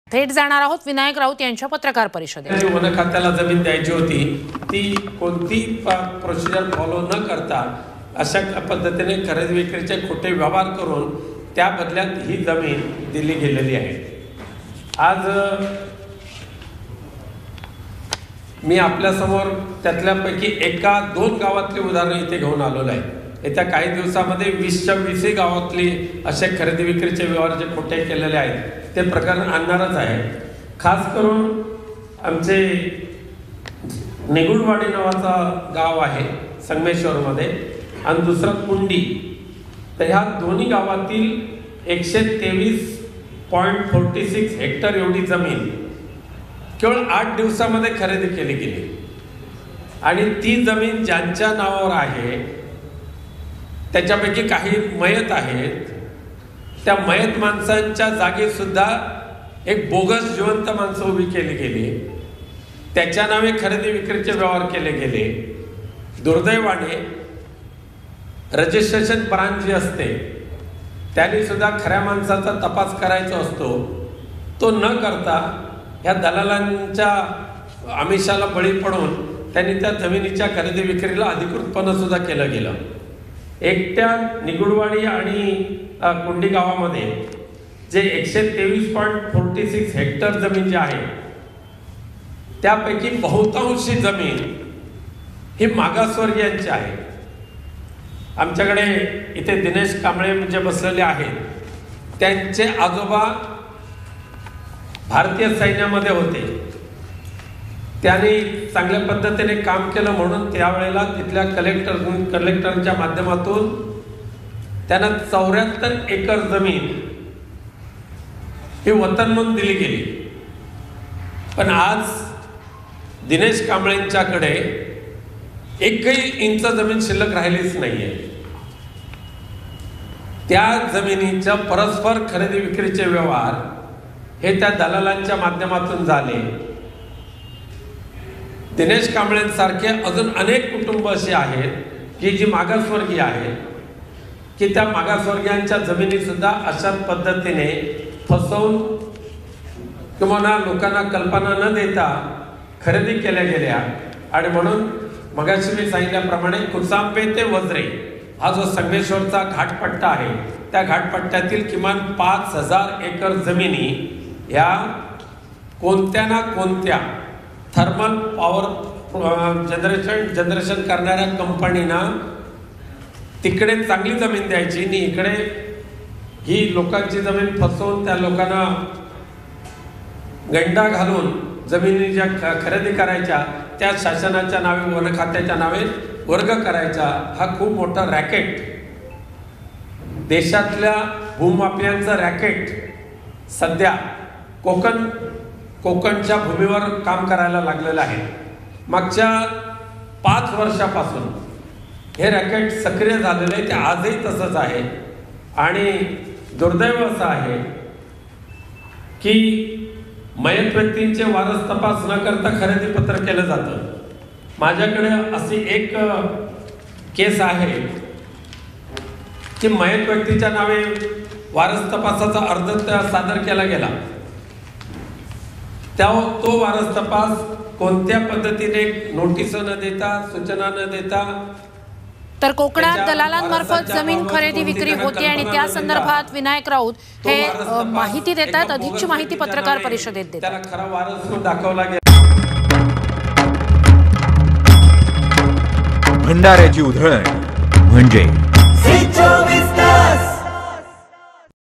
थेट जाणार आहोत विनायक राऊत यांच्या पत्रकार परिषदेत। वन खात्याला जमीन द्यायची होती ती कोणती प्रोसिजर फॉलो न करता अशा पद्धतीने खरेदी विक्रीचे खोटे व्यवहार करून त्या बदल्यात ही जमीन दिली गेलेली आहे। आज मी आपल्या समोर त्यातल्यापैकी एका दोन गावातली उदाहरणं इथे घेऊन आलेलो आहे। येत्या काही दिवसामध्ये 20च्या 20 गावातली असे खरेदी विक्रीचे व्यवहार जे खोटे केलेले आहेत ते प्रकरण आणणारच आहे। खास करून आमचे निगुडवाडी नावाचा गाव आहे संगमेश्वरमध्ये आणि दुसरं कुंडी, तर ह्या दोन्ही गावातील 123.46 हेक्टर एवढी जमीन केवळ 8 दिवसामध्ये खरेदी केली गेली आणि ती जमीन ज्यांच्या नावावर आहे त्याच्यापैकी काही मयत आहेत, त्या मयत माणसांच्या जागी सुद्धा एक बोगस जिवंत माणसं उभी केली गेली, त्याच्या नावे खरेदी विक्रीचे व्यवहार केले गेले। दुर्दैवाने रजिस्ट्रेशन ब्रांच जी असते त्यांनी सुद्धा खऱ्या माणसाचा तपास करायचा असतो, तो न करता या दलालांच्या आमिषाला बळी पडून त्यांनी त्या जमिनीच्या खरेदी विक्रीला अधिकृतपणे सुद्धा केलं गेलं। एकट्या निगुडवाडी आणि कुंडी गावामध्ये जे 123.46 हेक्टर जमीन जी आहे त्यापैकी बहुतांशी जमीन ही मागासवर्गीयांची आहे। आमच्याकडे इथे दिनेश कांबळे जे बसलेले आहेत त्यांचे आजोबा भारतीय सैन्यामध्ये होते, त्यांनी चांगल्या पद्धतीने काम केलं म्हणून त्यावेळेला तिथल्या कलेक्टरच्या माध्यमातून त्यांना 74 एकर जमीन ही वतन म्हणून दिली गेली। पण आज दिनेश कांबळेंच्याकडे एकही इंच जमीन शिल्लक राहिलीच नाहीये। त्या जमिनीच्या परस्पर खरेदी विक्रीचे व्यवहार हे त्या दलालांच्या माध्यमातून झाले। दिनेश कांबळेंसारखे अजून अनेक कुटुंब असे आहेत की जी मागासवर्गीय आहेत की त्या मागासवर्गीयांच्या जमिनी सुद्धा अशाच पद्धतीने फसवून किंवा लोकांना कल्पना न देता खरेदी केल्या गेल्या। आणि म्हणून मगाशी मी सांगितल्याप्रमाणे कुचांबे ते वज्रे हा जो संगमेश्वरचा घाटपट्टा आहे त्या घाटपट्ट्यातील किमान 5000 एकर जमिनी या कोणत्या ना कोणत्या थर्मल पॉवर जनरेशन करणाऱ्या कंपनीना तिकडे चांगली जमीन द्यायची आणि इकडे ही लोकांची जमीन फसवून त्या लोकांना गंडा घालून जमिनी ज्या खरेदी करायच्या त्या शासनाच्या नावे वन खात्याच्या नावे वर्ग करायचा हा खूप मोठा रॅकेट, देशातल्या भूमाफियांचा रॅकेट सध्या कोकणच्या भूमीवर काम करायला लागलेलं आहे। मागच्या 5 वर्षापासून हे रॅकेट सक्रिय झालेलं आहे, ते आजही तसंच आहे। आणि दुर्दैव असं आहे की मयत व्यक्तींचे वारस तपास न करता खरेदी पत्र केलं जातं। माझ्याकडे अशी एक केस आहे की मयत व्यक्तीच्या नावे वारस तपासाचा अर्ज सादर केला गेला, तो वारस तपास कोणत्या पद्धतीने नोटीस न देता सूचना न देता तर कोकणात दलालांमार्फत जमीन खरेदी विक्री होते आणि त्या संदर्भात विनायक राऊत हे माहिती देतात। अधिकची माहिती पत्रकार परिषदेत देतात। त्याला खरा वारस दाखवला गेला। भंडाऱ्याची उधळण म्हणजे